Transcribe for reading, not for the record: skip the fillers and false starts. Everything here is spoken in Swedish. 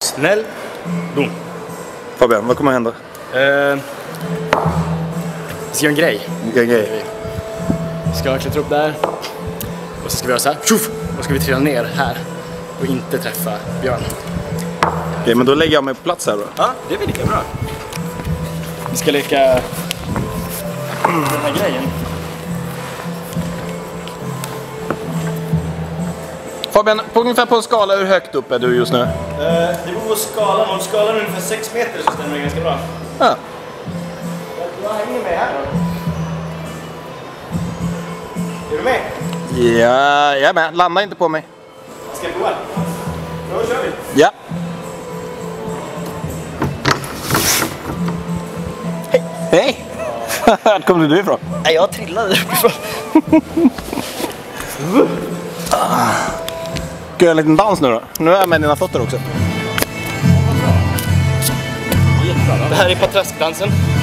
snäll. Boom. Fabian, vad kommer hända? Vi ska göra en grej. Vi ska klättra upp där. Och så ska vi göra så här. Tjuff! Och så ska vi trilla ner här. Och inte träffa Björn. Okej, men då lägger jag mig på plats här då. Ja, det är väl lika bra. Vi ska leka den här grejen. Fabian, på ungefär på en skala, hur högt upp är du just nu? Det beror på skalan. Om skalan är ungefär 6 meter så stämmer det ganska bra. Ja. Jag hänger med här då. Är du med? Ja, jag är med. Landa inte på mig. Ska jag prova? Då kör vi. Ja. Hej! Hej! Vart kom du ifrån? Nej, jag trillade uppifrån. Ska jag göra en liten dans nu då? Nu är jag med dina fötter också. Det här är patraskdansen.